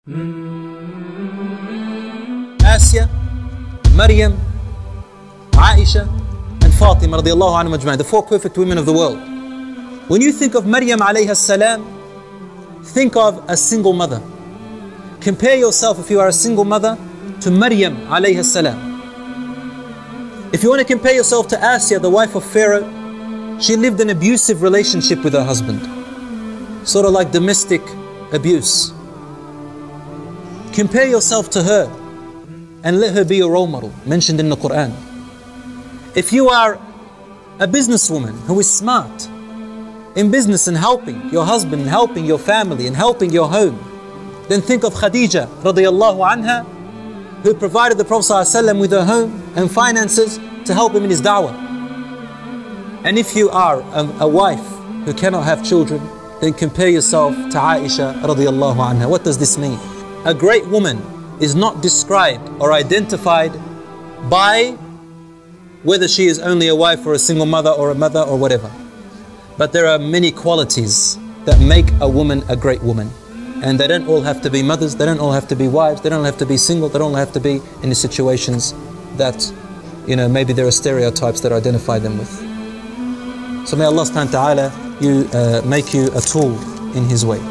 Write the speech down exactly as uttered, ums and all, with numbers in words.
Asya, Maryam, Aisha and Fatima radiallahu anhum ajma'in, the four perfect women of the world. When you think of Maryam alayha salam, think of a single mother. Compare yourself, if you are a single mother, to Maryam alayha salam. If you want to compare yourself to Asya, the wife of Pharaoh, she lived an abusive relationship with her husband, sort of like domestic abuse. Compare yourself to her and let her be your role model, mentioned in the Quran. If you are a businesswoman who is smart in business and helping your husband, and helping your family, and helping your home, then think of Khadija radiallahu anha, who provided the Prophet ﷺ with her home and finances to help him in his da'wah. And if you are a, a wife who cannot have children, then compare yourself to Aisha radiallahu anha. What does this mean? A great woman is not described or identified by whether she is only a wife or a single mother or a mother or whatever. But there are many qualities that make a woman a great woman. And they don't all have to be mothers, they don't all have to be wives, they don't have to be single, they don't have to be in the situations that, you know, maybe there are stereotypes that identify them with. So may Allah subhanahu wa ta'ala you, uh, make you a tool in His way.